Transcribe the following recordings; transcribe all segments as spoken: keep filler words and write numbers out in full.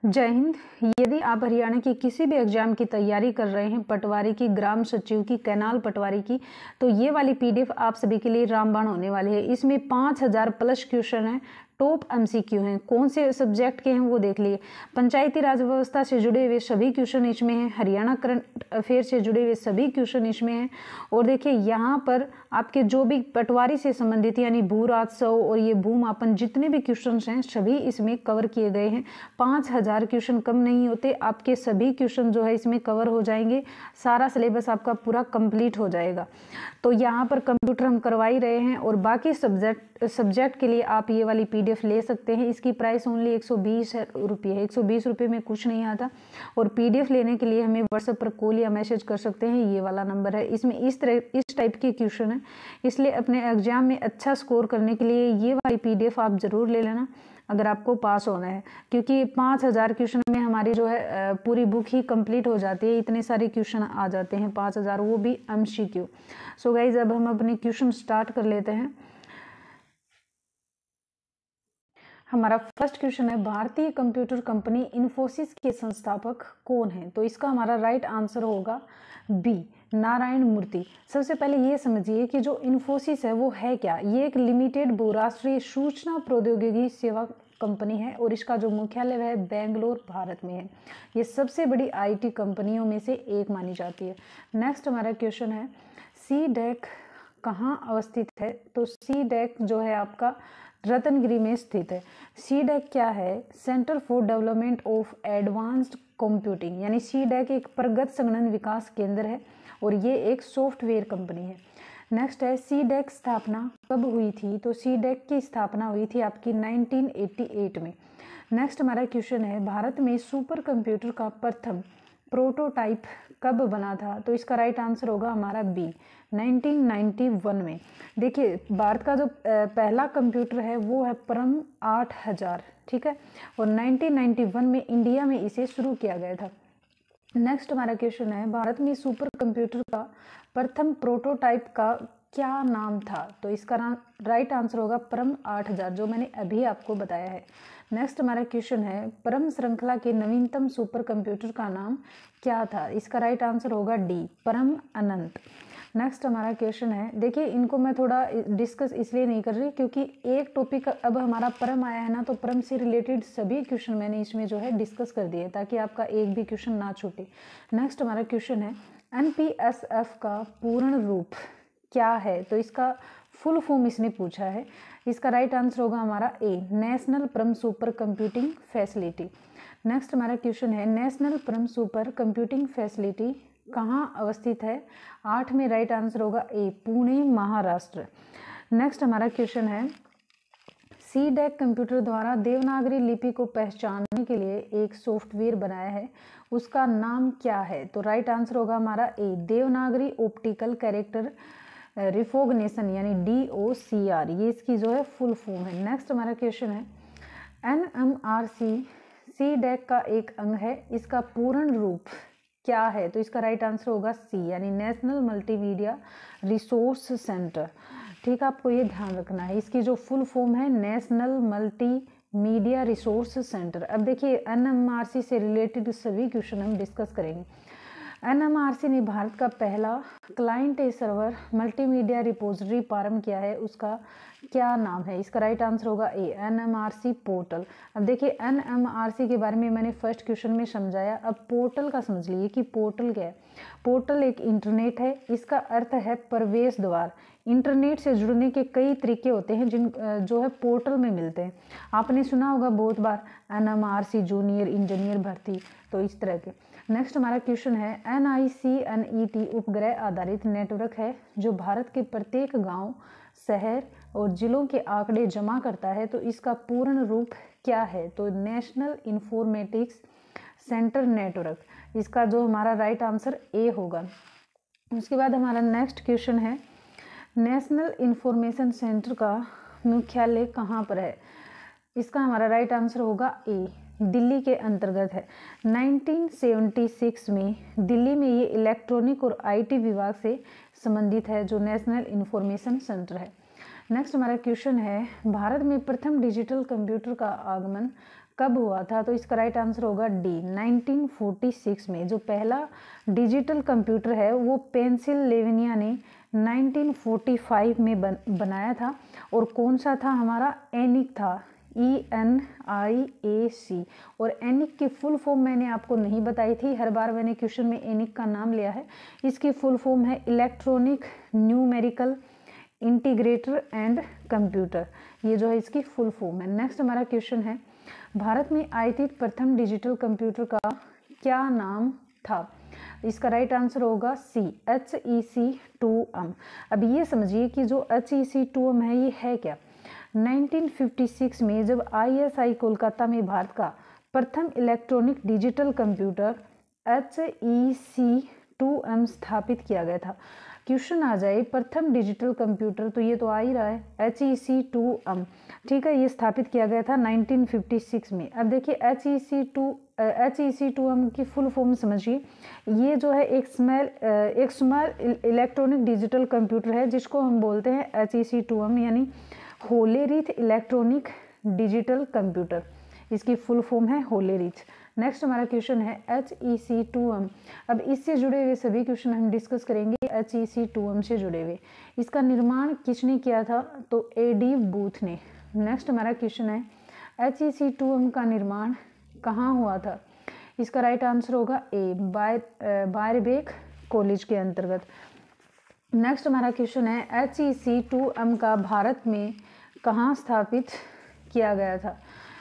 जय हिंद। यदि आप हरियाणा की किसी भी एग्जाम की तैयारी कर रहे हैं, पटवारी की, ग्राम सचिव की, कैनाल पटवारी की, तो ये वाली पीडीएफ आप सभी के लिए रामबाण होने वाली है। इसमें पाँच हजार प्लस क्वेश्चन है, टॉप एमसीक्यू हैं। कौन से सब्जेक्ट के हैं वो देख लिए। पंचायती राज व्यवस्था से जुड़े हुए सभी क्वेश्चन इसमें हैं, हरियाणा करंट अफेयर से जुड़े हुए सभी क्वेश्चन इसमें हैं। और देखिए यहाँ पर आपके जो भी पटवारी से संबंधित यानी भू राजस्व और ये भूमापन जितने भी क्वेश्चन हैं सभी इसमें कवर किए गए हैं। पाँच हजार क्वेश्चन कम नहीं होते, आपके सभी क्वेश्चन जो है इसमें कवर हो जाएंगे। सारा सिलेबस आपका पूरा कंप्लीट हो जाएगा। तो यहाँ पर कंप्यूटर हम करवा ही रहे हैं और बाकी सब्जेक्ट सब्जेक्ट के लिए आप ये वाली पीडीएफ ले सकते हैं। इसकी प्राइस ओनली एक सौ बीस रुपये है। एक सौ बीस रुपये में कुछ नहीं आता। और पीडीएफ लेने के लिए हमें व्हाट्सएप पर कॉल या मैसेज कर सकते हैं, ये वाला नंबर है। इसमें इस तरह इस टाइप के क्वेश्चन है, इसलिए अपने एग्जाम में अच्छा स्कोर करने के लिए ये वाली पीडीएफ आप जरूर ले लेना अगर आपको पास होना है, क्योंकि पाँच हजार क्वेश्चन में हमारी जो है पूरी बुक ही कंप्लीट हो जाती है। इतने सारे क्वेश्चन आ जाते हैं पाँच हजार, वो भी एमसीक्यू। सो गाइज अब हम अपने क्वेश्चन स्टार्ट कर लेते हैं। हमारा फर्स्ट क्वेश्चन है, भारतीय कंप्यूटर कंपनी इन्फोसिस के संस्थापक कौन हैं? तो इसका हमारा राइट आंसर होगा बी, नारायण मूर्ति। सबसे पहले ये समझिए कि जो इन्फोसिस है वो है क्या। ये एक लिमिटेड बहुराष्ट्रीय सूचना प्रौद्योगिकी सेवा कंपनी है और इसका जो मुख्यालय है बेंगलोर भारत में है। ये सबसे बड़ी आईटी कंपनियों में से एक मानी जाती है। नेक्स्ट हमारा क्वेश्चन है, सी डैक कहाँ अवस्थित है? तो सी डैक जो है आपका रतनगिरी में स्थित है। सी डैक क्या है? Centre for development of advanced computing, यानी सी डैक एक प्रगत संगणन विकास केंद्र है और ये एक सॉफ्टवेयर कंपनी है। नेक्स्ट है, सी डैक स्थापना कब हुई थी? तो सी डैक की स्थापना हुई थी आपकी नाइनटीन एटी एट में। नेक्स्ट हमारा क्वेश्चन है, भारत में सुपर कंप्यूटर का प्रथम प्रोटोटाइप कब बना था? तो इसका राइट आंसर होगा हमारा बी, नाइनटीन नाइंटी वन में। देखिए भारत का जो पहला कंप्यूटर है वो है परम आठ हजार, ठीक है, और नाइनटीन नाइंटी वन में इंडिया में इसे शुरू किया गया था। नेक्स्ट हमारा क्वेश्चन है, भारत में सुपर कंप्यूटर का प्रथम प्रोटोटाइप का क्या नाम था? तो इसका राइट आंसर होगा परम आठ हजार, जो मैंने अभी आपको बताया है। नेक्स्ट हमारा क्वेश्चन है, परम श्रृंखला के नवीनतम सुपर कंप्यूटर का नाम क्या था? इसका राइट आंसर होगा डी, परम अनंत। नेक्स्ट हमारा क्वेश्चन है, देखिए इनको मैं थोड़ा डिस्कस इसलिए नहीं कर रही क्योंकि एक टॉपिक अब हमारा परम आया है ना, तो परम से रिलेटेड सभी क्वेश्चन मैंने इसमें जो है डिस्कस कर दिए ताकि आपका एक भी क्वेश्चन ना छूटे। नेक्स्ट हमारा क्वेश्चन है, एनपीएसएफ का पूर्ण रूप क्या है? तो इसका फुल फॉर्म इसने पूछा है। इसका राइट आंसर होगा हमारा A, national Param super computing facility. Next हमारा क्वेश्चन है, national Param super computing facility कहाँ अवस्थित है? आठ में राइट आंसर होगा ए, पुणे महाराष्ट्र। नेक्स्ट हमारा क्वेश्चन है, सी डैक कंप्यूटर द्वारा देवनागरी लिपि को पहचानने के लिए एक सॉफ्टवेयर बनाया है, उसका नाम क्या है? तो राइट आंसर होगा हमारा A, Devanagari optical character recognition यानी डी ओ सी आर, ये इसकी जो है फुल फॉर्म है। नेक्स्ट हमारा क्वेश्चन है, N M R C C DAC का एक अंग है, इसका पूर्ण रूप क्या है? तो इसका राइट आंसर होगा सी, यानी नेशनल मल्टीमीडिया रिसोर्स सेंटर। ठीक है, आपको ये ध्यान रखना है, इसकी जो फुल फॉर्म है national multi media resource centre. अब देखिए एन एम आर सी से रिलेटेड सभी क्वेश्चन हम डिस्कस करेंगे। एन एम आर सी ने भारत का पहला client a server multimedia repository प्रारंभ किया है, उसका क्या नाम है? इसका राइट आंसर होगा A, N M R C portal. अब देखिए एन एम आर सी के बारे में मैंने फर्स्ट क्वेश्चन में समझाया, अब पोर्टल का समझ लीजिए कि पोर्टल क्या है। पोर्टल एक इंटरनेट है, इसका अर्थ है प्रवेश द्वार। इंटरनेट से जुड़ने के कई तरीके होते हैं जिन जो है पोर्टल में मिलते हैं। आपने सुना होगा बहुत बार N M R C junior engineer भर्ती, तो इस तरह के। नेक्स्ट हमारा क्वेश्चन है, N I C N E T उपग्रह आधारित नेटवर्क है जो भारत के प्रत्येक गांव, शहर और जिलों के आंकड़े जमा करता है, तो इसका पूर्ण रूप क्या है? तो नेशनल इंफॉर्मेटिक्स सेंटर नेटवर्क, इसका जो हमारा राइट आंसर ए होगा। उसके बाद हमारा नेक्स्ट क्वेश्चन है, नेशनल इंफॉर्मेशन सेंटर का मुख्यालय कहाँ पर है? इसका हमारा राइट आंसर होगा ए, दिल्ली के अंतर्गत है। नाइनटीन सेवेंटी सिक्स में दिल्ली में ये इलेक्ट्रॉनिक और आईटी विभाग से संबंधित है, जो नेशनल इंफॉर्मेशन सेंटर है। नेक्स्ट हमारा क्वेश्चन है, भारत में प्रथम डिजिटल कंप्यूटर का आगमन कब हुआ था? तो इसका राइट आंसर होगा डी, नाइनटीन फोर्टी सिक्स में। जो पहला डिजिटल कंप्यूटर है वो पेंसिल्वेनिया ने नाइनटीन फोर्टी फाइव में बन, बनाया था। और कौन सा था? हमारा एनिक था, ई एन आई ए सी। और एनिक की फुल फॉर्म मैंने आपको नहीं बताई थी, हर बार मैंने क्वेश्चन में एनिक का नाम लिया है। इसकी फुल फॉर्म है electronic numerical integrator and computer, ये जो है इसकी फुल फॉर्म है। नेक्स्ट हमारा क्वेश्चन है, भारत में आयातित प्रथम डिजिटल कंप्यूटर का क्या नाम था? इसका राइट आंसर होगा C, H E C two M. अब ये समझिए कि जो H E C two M है ये है क्या? नाइनटीन फिफ्टी सिक्स में जब आई एस आई कोलकाता में भारत का प्रथम electronic digital computer H E C two M स्थापित किया गया था। क्वेश्चन आ जाए प्रथम डिजिटल कंप्यूटर, तो ये तो आ ही रहा है H E C two M, ठीक है। ये स्थापित किया गया था नाइनटीन फिफ्टी सिक्स में। अब देखिए H E C two H E C two M की फुल फॉर्म समझिए, ये जो है एक स्मॉल एक स्मॉल इलेक्ट्रॉनिक डिजिटल कंप्यूटर है जिसको हम बोलते हैं H E C two M, यानी होलेरीथ इलेक्ट्रॉनिक डिजिटल कंप्यूटर। इसकी फुल फॉर्म है होलेरीथ। नेक्स्ट हमारा क्वेश्चन है H E C two M. अब इससे जुड़े हुए सभी क्वेश्चन हम डिस्कस करेंगे H E C two M से जुड़े हुए। इसका निर्माण किसने किया था? तो ए डी बूथ ने। नेक्स्ट हमारा क्वेश्चन है H E C two M का निर्माण कहाँ हुआ था? इसका राइट आंसर होगा ए, बायर बायरबेक कॉलेज के अंतर्गत। नेक्स्ट हमारा क्वेश्चन है H E C two M का भारत में कहाँ स्थापित किया गया था?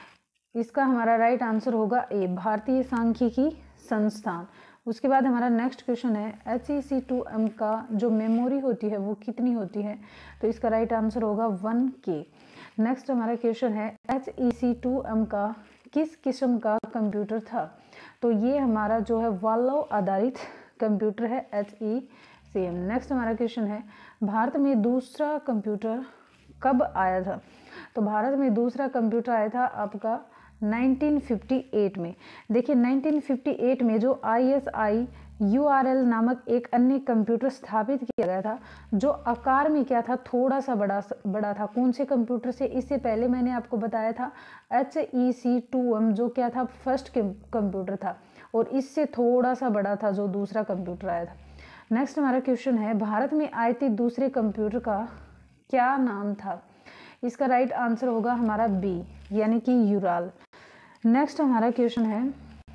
इसका हमारा राइट आंसर होगा ए, भारतीय सांख्यिकी संस्थान। उसके बाद हमारा नेक्स्ट क्वेश्चन है H E C two M का जो मेमोरी होती है वो कितनी होती है? तो इसका राइट आंसर होगा वन के। नेक्स्ट हमारा क्वेश्चन है H E C two M का किस किस्म का कंप्यूटर था? तो ये हमारा जो है वाल्व आधारित कंप्यूटर है H E C M. Next हमारा क्वेश्चन है भारत में दूसरा कंप्यूटर कब आया था? तो भारत में दूसरा कंप्यूटर आया था आपका नाइनटीन फिफ्टी एट में। देखिए नाइनटीन फिफ्टी एट में जो I S I U R L नामक एक अन्य कंप्यूटर स्थापित किया गया था जो आकार में क्या था? थोड़ा सा बड़ा बड़ा था। कौन से कंप्यूटर से? इससे पहले मैंने आपको बताया था H E C two M जो क्या था? फर्स्ट कंप्यूटर था और इससे थोड़ा सा बड़ा था जो दूसरा कंप्यूटर आया था। नेक्स्ट हमारा क्वेश्चन है भारत में आयातित दूसरे कंप्यूटर का क्या नाम था? इसका राइट आंसर होगा हमारा बी, यानी कि यूराल। नेक्स्ट हमारा क्वेश्चन है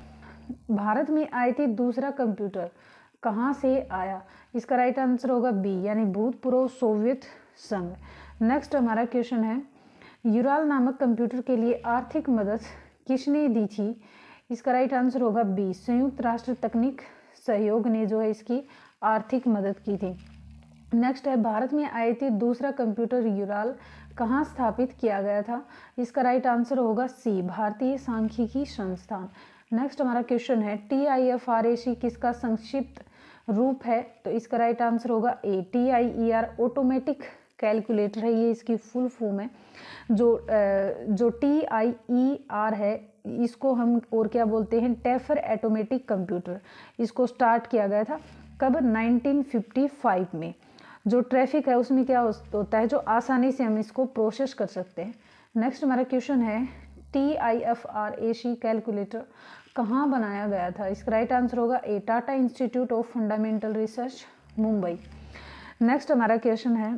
भारत में आयातित दूसरा कंप्यूटर कहाँ से आया? इसका राइट आंसर होगा बी, यानी भूतपूर्व सोवियत संघ। नेक्स्ट हमारा क्वेश्चन है यूराल नामक कंप्यूटर के लिए आर्थिक मदद किसने दी थी? इसका राइट आंसर होगा बी, संयुक्त राष्ट्र तकनीक सहयोग ने जो है इसकी आर्थिक मदद की थी। नेक्स्ट है भारत में आयातित दूसरा कंप्यूटर यूराल कहाँ स्थापित किया गया था? इसका राइट आंसर होगा सी, भारतीय सांख्यिकी संस्थान। नेक्स्ट हमारा क्वेश्चन है T I F R A C किसका संक्षिप्त रूप है? तो इसका राइट आंसर होगा A, T I E R automatic calculator है, ये इसकी फुल फॉर्म है। जो जो टी आई ई आर है इसको हम और क्या बोलते हैं? टैफर ऑटोमेटिक कंप्यूटर। इसको स्टार्ट किया गया था कब? नाइनटीन फिफ्टी फाइव में। जो ट्रैफिक है उसमें क्या होता है? जो आसानी से हम इसको प्रोसेस कर सकते हैं। नेक्स्ट हमारा क्वेश्चन है T I F R A C calculator कहाँ बनाया गया था? इसका राइट आंसर होगा A, Tata institute of fundamental research Mumbai. Next हमारा क्वेश्चन है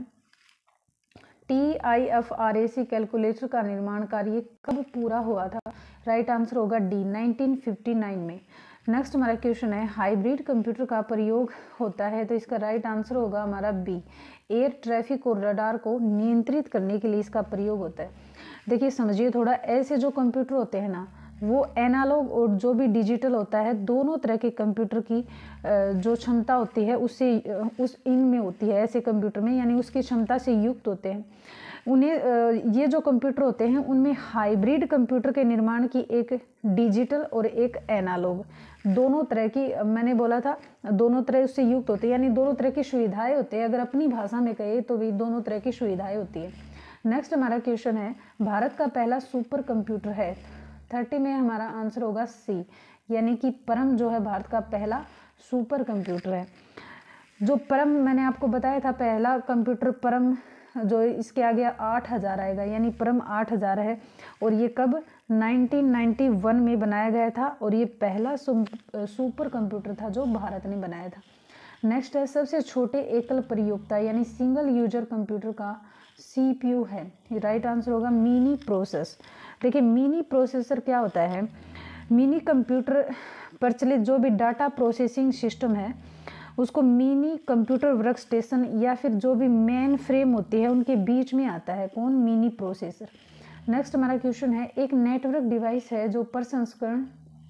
T I F R A C calculator का निर्माण कार्य कब पूरा हुआ था? राइट आंसर होगा डी, नाइनटीन फिफ्टी नाइन में। नेक्स्ट हमारा क्वेश्चन है हाइब्रिड कंप्यूटर का प्रयोग होता है? तो इसका राइट आंसर होगा हमारा बी, एयर ट्रैफिक और रडार को नियंत्रित करने के लिए इसका प्रयोग होता है। देखिए समझिए थोड़ा, ऐसे जो कंप्यूटर होते हैं ना वो एनालॉग और जो भी डिजिटल होता है दोनों तरह के कंप्यूटर की जो क्षमता होती है उससे उस इनमें होती है, ऐसे कंप्यूटर में, यानी उसकी क्षमता से युक्त होते हैं। उन्हें ये जो कंप्यूटर होते हैं उनमें हाइब्रिड कंप्यूटर के निर्माण की एक डिजिटल और एक एनालॉग दोनों तरह की, मैंने बोला था दोनों तरह उससे युक्त होते हैं, यानी दोनों तरह की सुविधाएं होती है। अगर अपनी भाषा में कहे तो भी दोनों तरह की सुविधाएं होती है। नेक्स्ट हमारा क्वेश्चन है भारत का पहला सुपर कंप्यूटर है? थर्टी में हमारा आंसर होगा सी, यानी कि परम जो है भारत का पहला सुपर कंप्यूटर है। जो परम मैंने आपको बताया था पहला कंप्यूटर परम जो इसके आगे आठ हज़ार आएगा, यानी परम आठ हज़ार है। और ये कब नाइनटीन नाइंटी वन में बनाया गया था और ये पहला सुपर कंप्यूटर था जो भारत ने बनाया था। नेक्स्ट है सबसे छोटे एकल प्रयोक्ता यानी सिंगल यूजर कंप्यूटर का सीपीयू है। राइट आंसर होगा मिनी प्रोसेस। देखिए मिनी प्रोसेसर क्या होता है, मिनी कंप्यूटर प्रचलित जो भी डाटा प्रोसेसिंग सिस्टम है उसको मिनी कंप्यूटर वर्क स्टेशन या फिर जो भी मेन फ्रेम होती है उनके बीच में आता है कौन, मिनी प्रोसेसर। नेक्स्ट हमारा क्वेश्चन है एक नेटवर्क डिवाइस है जो प्रसंस्करण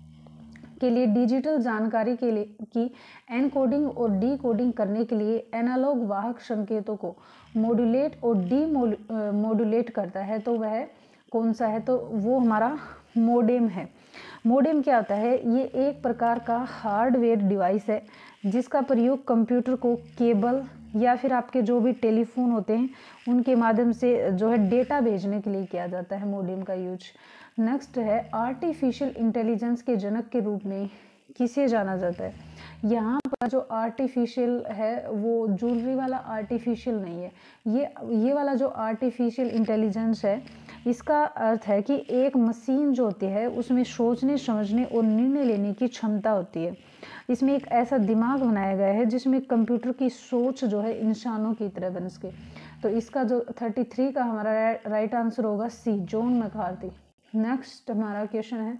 के लिए डिजिटल जानकारी के लिए की एनकोडिंग और डीकोडिंग करने के लिए एनालॉग वाहक संकेतों को मॉड्यूलेट और डी मॉड्यूलेट करता है, तो वह कौन सा है, तो वो हमारा मोडेम है। मोडेम क्या होता है, ये एक प्रकार का हार्डवेयर डिवाइस है जिसका प्रयोग कंप्यूटर को केबल या फिर आपके जो भी टेलीफोन होते हैं उनके माध्यम से जो है डेटा भेजने के लिए किया जाता है मोडेम का यूज। नेक्स्ट है आर्टिफिशियल इंटेलिजेंस के जनक के रूप में किसे जाना जाता है। यहाँ पर जो आर्टिफिशियल है वो ज्वेलरी वाला आर्टिफिशियल नहीं है, ये ये वाला जो आर्टिफिशियल इंटेलिजेंस है इसका अर्थ है कि एक मशीन जो होती है उसमें सोचने समझने और निर्णय लेने की क्षमता होती है। इसमें एक ऐसा दिमाग बनाया गया है जिसमें कंप्यूटर की सोच जो है इंसानों की तरह बन सके। तो इसका जो थर्टी थ्री का हमारा राइट आंसर होगा सी, जॉन मैकार्थी। नेक्स्ट हमारा क्वेश्चन है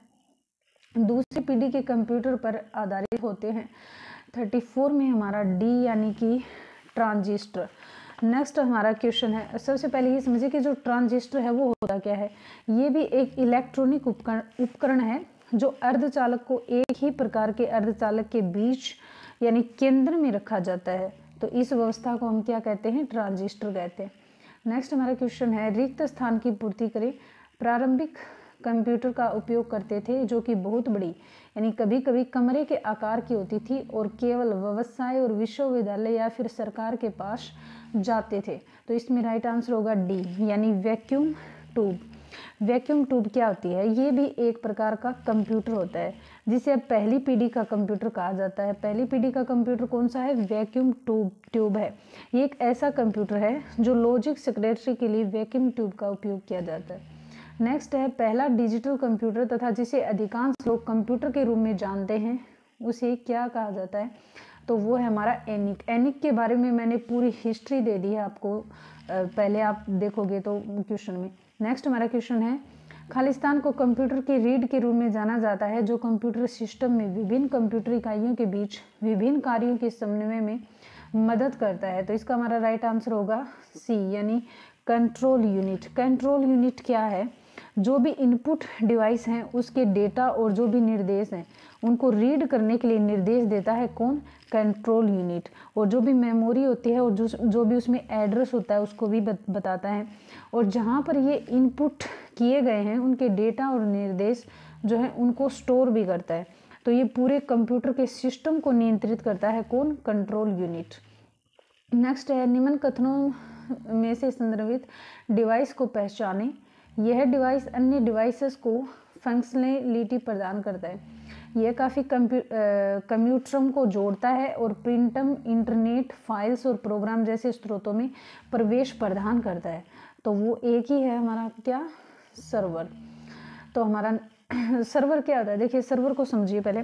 दूसरी पीढ़ी के कंप्यूटर पर आधारित होते हैं। थर्टी फोर में हमारा डी यानी कि ट्रांजिस्टर। नेक्स्ट हमारा क्वेश्चन है, सबसे पहले ये समझिए कि जो ट्रांजिस्टर है वो होता क्या है। ये भी एक इलेक्ट्रॉनिक उपकरण उपकरण है जो अर्धचालक को एक ही प्रकार के अर्धचालक के बीच यानी केंद्र में रखा जाता है, तो इस व्यवस्था को हम क्या कहते हैं, ट्रांजिस्टर कहते हैं। नेक्स्ट हमारा क्वेश्चन है रिक्त स्थान की पूर्ति करें। प्रारंभिक कंप्यूटर का उपयोग करते थे जो कि बहुत बड़ी यानी कभी कभी कमरे के आकार की होती थी और केवल व्यवसाय और विश्वविद्यालय या फिर सरकार के पास जाते थे, तो इसमें राइट आंसर होगा डी यानी वैक्यूम ट्यूब। वैक्यूम ट्यूब क्या होती है, ये भी एक प्रकार का कंप्यूटर होता है जिसे अब पहली पीढ़ी का कंप्यूटर कहा जाता है। पहली पीढ़ी का कंप्यूटर कौन सा है, वैक्यूम ट्यूब ट्यूब है। ये एक ऐसा कंप्यूटर है जो लॉजिक सेक्रेटरी के लिए वैक्यूम ट्यूब का उपयोग किया जाता है। नेक्स्ट है पहला डिजिटल कंप्यूटर तथा जिसे अधिकांश लोग कंप्यूटर के रूप में जानते हैं उसे क्या कहा जाता है, तो वो है हमारा एनिक। एनिक के बारे में मैंने पूरी हिस्ट्री दे दी है आपको, पहले आप देखोगे तो क्वेश्चन में। नेक्स्ट हमारा क्वेश्चन है खालिस्तान को कंप्यूटर के रीड के रूप में जाना जाता है जो कंप्यूटर सिस्टम में विभिन्न कंप्यूटर इकाइयों के बीच विभिन्न कार्यों के समन्वय में मदद करता है, तो इसका हमारा राइट आंसर होगा सी यानी कंट्रोल यूनिट। कंट्रोल यूनिट क्या है, जो भी इनपुट डिवाइस हैं उसके डेटा और जो भी निर्देश हैं उनको रीड करने के लिए निर्देश देता है कौन, कंट्रोल यूनिट। और जो भी मेमोरी होती है और जो जो भी उसमें एड्रेस होता है उसको भी बताता है। और जहाँ पर ये इनपुट किए गए हैं उनके डेटा और निर्देश जो है उनको स्टोर भी करता है, तो ये पूरे कंप्यूटर के सिस्टम को नियंत्रित करता है कौन, कंट्रोल यूनिट। नेक्स्ट है निम्न कथनों में से संदर्भित डिवाइस को पहचानें। यह डिवाइस अन्य डिवाइसेस को फंक्शनलिटी प्रदान करता है। यह काफ़ी कंप्यूटरों को जोड़ता है और प्रिंटम इंटरनेट फाइल्स और प्रोग्राम जैसे स्रोतों में प्रवेश प्रदान करता है, तो वो एक ही है हमारा क्या, सर्वर। तो हमारा सर्वर क्या होता है, देखिए सर्वर को समझिए पहले।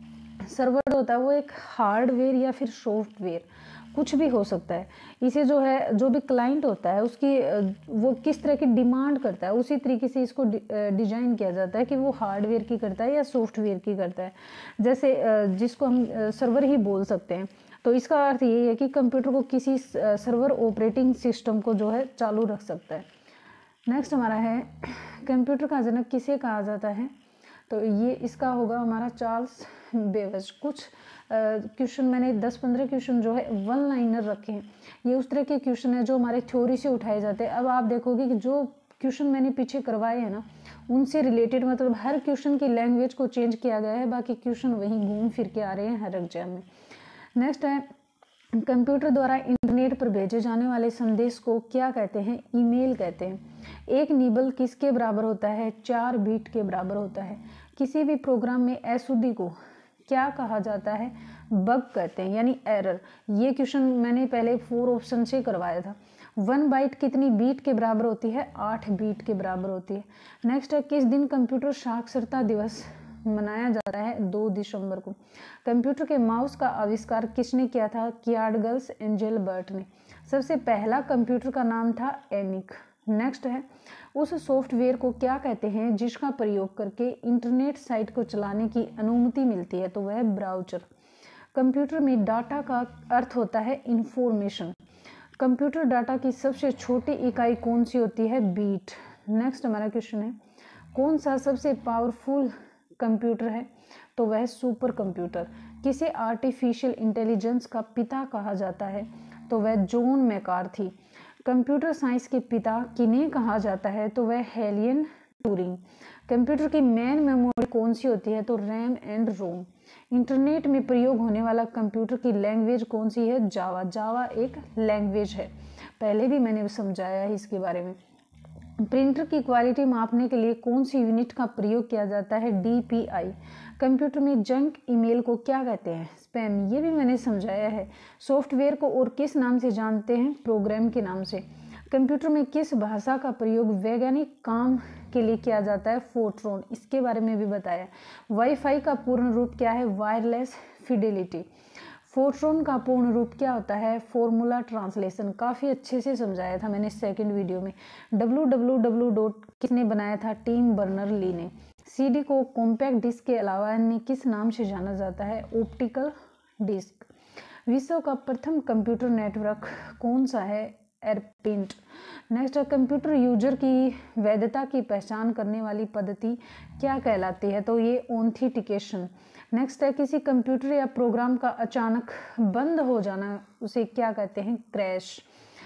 सर्वर होता है वो एक हार्डवेयर या फिर सॉफ्टवेयर कुछ भी हो सकता है। इसे जो है जो भी क्लाइंट होता है उसकी वो किस तरह की डिमांड करता है उसी तरीके से इसको डिजाइन किया जाता है कि वो हार्डवेयर की करता है या सॉफ्टवेयर की करता है। जैसे जिसको हम सर्वर ही बोल सकते हैं, तो इसका अर्थ ये है कि कंप्यूटर को किसी सर्वर ऑपरेटिंग सिस्टम को जो है चालू रख सकता है। नेक्स्ट हमारा है कंप्यूटर का जनक किसे कहा जाता है, तो ये इसका होगा हमारा चार्ल्स बेबेज। कुछ क्वेश्चन मैंने दस पंद्रह क्वेश्चन जो है वन लाइनर रखे हैं, ये उस तरह के क्वेश्चन है जो हमारे थ्योरी से उठाए जाते हैं। अब आप देखोगे कि जो क्वेश्चन मैंने पीछे करवाए हैं ना उनसे रिलेटेड, मतलब हर क्वेश्चन की लैंग्वेज को चेंज किया गया है, बाकी क्वेश्चन वहीं घूम फिर के आ रहे हैं हर एग्जाम में। नेक्स्ट है कंप्यूटर द्वारा इंटरनेट पर भेजे जाने वाले संदेश को क्या कहते हैं, ईमेल कहते हैं। एक निबल किसके बराबर होता है, चार बीट के बराबर होता है। किसी भी प्रोग्राम में अशुद्धि को क्या कहा जाता है, बग कहते हैं यानी एरर। ये क्वेश्चन मैंने पहले फोर ऑप्शन से करवाया था, वन बाइट कितनी बीट के बराबर होती है? आठ बीट के बराबर होती है। नेक्स्ट है, किस दिन कंप्यूटर साक्षरता दिवस मनाया जाता है? दो दिसंबर को। कंप्यूटर के माउस का आविष्कार किसने किया था? कियार्डगल्स एंजेलबर्ट ने। सबसे पहला कंप्यूटर का नाम था एनिक। नेक्स्ट है, उस सॉफ्टवेयर को क्या कहते हैं जिसका प्रयोग करके इंटरनेट साइट को चलाने की अनुमति मिलती है? तो वह ब्राउज़र। कंप्यूटर में डाटा का अर्थ होता है इंफॉर्मेशन। कंप्यूटर डाटा की सबसे छोटी इकाई कौन सी होती है? बीट। नेक्स्ट हमारा क्वेश्चन है, कौन सा सबसे पावरफुल कंप्यूटर है? तो वह सुपर कंप्यूटर। किसे आर्टिफिशियल इंटेलिजेंस का पिता कहा जाता है? तो वह जॉन मैकार्थी। कंप्यूटर साइंस के पिता किन्हें कहा जाता है? तो वह हेलियन ट्यूरिंग। कंप्यूटर की मेन मेमोरी कौन सी होती है? तो रैम एंड रोम। इंटरनेट में प्रयोग होने वाला कंप्यूटर की लैंग्वेज कौन सी है? जावा। जावा एक लैंग्वेज है, पहले भी मैंने समझाया है इसके बारे में। प्रिंटर की क्वालिटी मापने के लिए कौन सी यूनिट का प्रयोग किया जाता है? D P I. कंप्यूटर में जंक ईमेल को क्या कहते हैं? स्पैम। ये भी मैंने समझाया है। सॉफ्टवेयर को और किस नाम से जानते हैं? प्रोग्राम के नाम से। कंप्यूटर में किस भाषा का प्रयोग वैज्ञानिक काम के लिए किया जाता है? फोर्ट्रॉन। इसके बारे में भी बताया। वाईफाई का पूर्ण रूप क्या है? Wireless Fidelity. फोर्ट्रॉन का पूर्ण रूप क्या होता है? Formula translation. काफ़ी अच्छे से समझाया था मैंने सेकंड वीडियो में। डब्ल्यू डब्ल्यू डब्ल्यू डॉट किसने बनाया था? टिम बर्नर ली ने। सीडी को कॉम्पैक्ट डिस्क के अलावा अन्य किस नाम से जाना जाता है? Optical disk. विश्व का प्रथम कंप्यूटर नेटवर्क कौन सा है? एरपिंट। नेक्स्ट है, कंप्यूटर यूजर की वैधता की पहचान करने वाली पद्धति क्या कहलाती है? तो ये ऑथेंटिकेशन। नेक्स्ट है, किसी कंप्यूटर या प्रोग्राम का अचानक बंद हो जाना उसे क्या कहते हैं? क्रैश।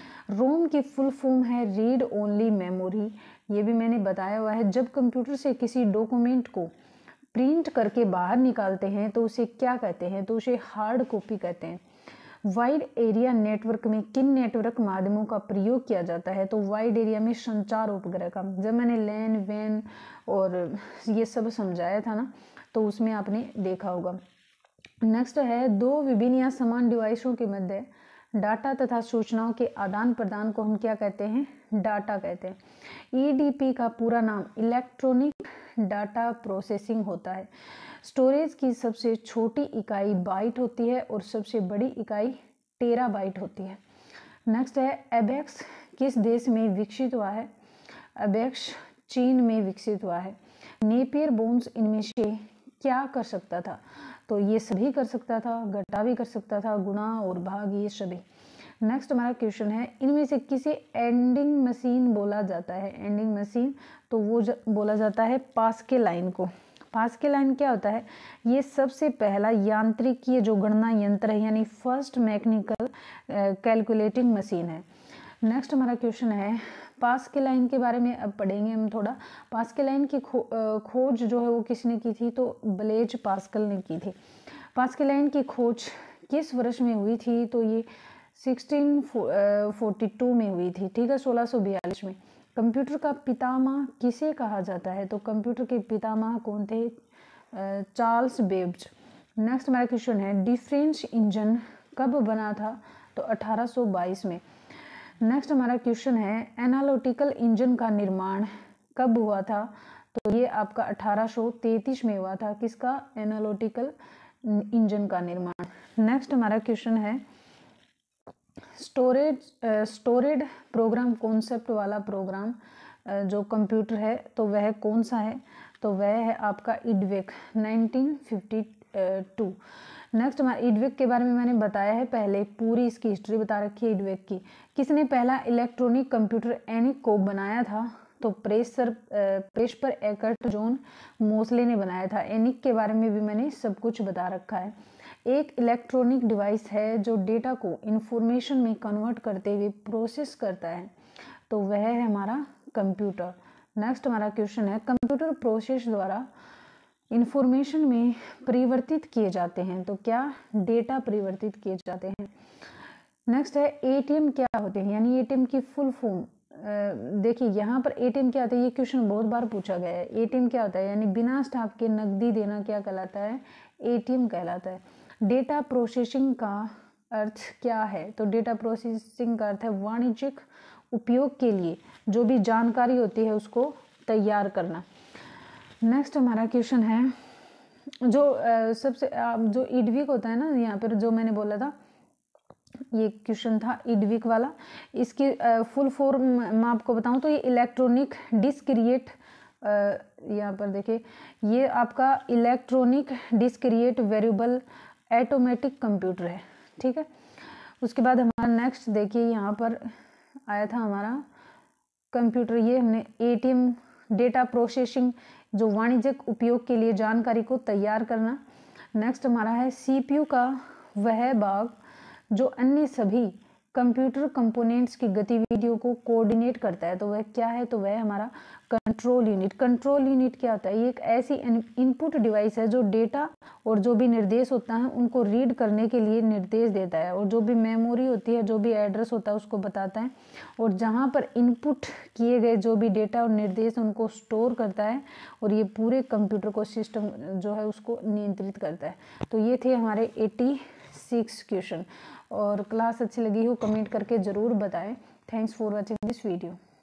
रोम की फुल फॉर्म है रीड ओनली मेमोरी। ये भी मैंने बताया हुआ है। जब कंप्यूटर से किसी डॉक्यूमेंट को प्रिंट करके बाहर निकालते हैं तो उसे क्या कहते हैं? तो उसे हार्ड कॉपी कहते हैं। वाइड एरिया नेटवर्क में किन नेटवर्क माध्यमों का प्रयोग किया जाता है? तो वाइड एरिया में संचार उपग्रह का। जब मैंने लैन वैन और ये सब समझाया था ना, तो उसमें आपने देखा होगा। नेक्स्ट है, दो विभिन्न या समान डिवाइसों के मध्य डाटा तथा सूचनाओं के आदान प्रदान को हम क्या कहते हैं? डाटा कहते हैं। ई डी पी का पूरा नाम इलेक्ट्रॉनिक डाटा प्रोसेसिंग होता है। स्टोरेज की सबसे छोटी इकाई बाइट होती है और सबसे बड़ी इकाई टेराबाइट होती है। नेक्स्ट है, एबेक्स किस देश में विकसित हुआ है? एबेक्स चीन में विकसित हुआ है। नेपियर बोन्स इनमें से क्या कर सकता था? तो ये सभी कर सकता था, घटा भी कर सकता था, गुणा और भाग, ये सभी। नेक्स्ट हमारा क्वेश्चन है, इनमें से किसे एंडिंग मशीन बोला जाता है? एंडिंग मशीन, तो वो ज, बोला जाता है पास्कल लाइन को। पास्कल लाइन क्या होता है? ये सबसे पहला यांत्रिकीय जो गणना यंत्र है, यानी फर्स्ट मैकेनिकल कैलकुलेटिंग मशीन है। नेक्स्ट हमारा क्वेश्चन है, पास्कल लाइन के बारे में अब पढ़ेंगे हम थोड़ा। पास्कल लाइन की खो, खोज जो है वो किसने की थी? तो ब्लेज पास्कल ने की थी। पास्कल लाइन की खोज किस वर्ष में हुई थी? तो ये सोलह सौ बयालीस में हुई थी, ठीक है, सोलह सौ बयालीस में। कंप्यूटर का पितामह किसे कहा जाता है? तो कंप्यूटर के पितामह कौन थे? Charles Babbage. नेक्स्ट हमारा क्वेश्चन है, डिफरेंस इंजन कब बना था? तो अठारह सौ बाईस में। नेक्स्ट हमारा क्वेश्चन है, एनालिटिकल इंजन का निर्माण कब हुआ था? तो ये आपका अठारह सौ तैंतीस में हुआ था। किसका? एनालिटिकल इंजन का निर्माण। नेक्स्ट हमारा क्वेश्चन है, स्टोरेज स्टोरेड प्रोग्राम कॉन्सेप्ट वाला प्रोग्राम जो कंप्यूटर है तो वह कौन सा है? तो वह है आपका EDVAC nineteen fifty two. Next हमारा इडवेक के बारे में मैंने बताया है पहले, पूरी इसकी हिस्ट्री बता रखी है इडवेक की। किसने पहला इलेक्ट्रॉनिक कंप्यूटर एनिक को बनाया था? तो Presper Presper Eckert John Mauchly ने बनाया था। एनिक के बारे में भी मैंने सब कुछ बता रखा है। एक इलेक्ट्रॉनिक डिवाइस है जो डेटा को इंफॉर्मेशन में कन्वर्ट करते हुए प्रोसेस करता है, तो वह है हमारा कंप्यूटर। नेक्स्ट हमारा क्वेश्चन है, कंप्यूटर प्रोसेस द्वारा इंफॉर्मेशन में परिवर्तित किए जाते हैं, तो क्या? डेटा परिवर्तित किए जाते हैं। नेक्स्ट है, एटीएम क्या होते हैं? यानी एटीएम की फुल फॉर्म देखिए यहाँ पर एटीएम क्या होता है, ये क्वेश्चन बहुत बार पूछा गया है। एटीएम क्या होता है? यानी बिना स्टाफ के नकदी देना क्या कहलाता है? एटीएम कहलाता है। डेटा प्रोसेसिंग का अर्थ क्या है? तो डेटा प्रोसेसिंग का अर्थ है वाणिज्यिक उपयोग के लिए जो भी जानकारी होती है उसको तैयार करना। नेक्स्ट हमारा क्वेश्चन है जो uh, सबसे uh, जो इडविक होता है ना, यहाँ पर जो मैंने बोला था ये क्वेश्चन था इडविक वाला, इसकी फुल फॉर्म मैं आपको बताऊं तो ये इलेक्ट्रॉनिक डिस्क्रिएट, यहाँ पर देखिए ये आपका electronic discrete variable automatic computer है, ठीक है। उसके बाद हमारा नेक्स्ट देखिए यहाँ पर आया था हमारा कंप्यूटर, ये हमने एटीएम डेटा प्रोसेसिंग जो वाणिज्यिक उपयोग के लिए जानकारी को तैयार करना। नेक्स्ट हमारा है सीपीयू का वह भाग जो अन्य सभी कंप्यूटर कंपोनेंट्स की गतिविधियों को कोऑर्डिनेट करता है, तो वह क्या है? तो वह हमारा कंट्रोल यूनिट। कंट्रोल यूनिट क्या होता है? ये एक ऐसी इनपुट डिवाइस है जो डेटा और जो भी निर्देश होता है उनको रीड करने के लिए निर्देश देता है, और जो भी मेमोरी होती है, जो भी एड्रेस होता है उसको बताता है, और जहाँ पर इनपुट किए गए जो भी डेटा और निर्देश उनको स्टोर करता है, और ये पूरे कंप्यूटर को सिस्टम जो है उसको नियंत्रित करता है। तो ये थे हमारे एटी सिक्स क्वेश्चन, और क्लास अच्छी लगी हो कमेंट करके ज़रूर बताएं। Thanks for watching this video.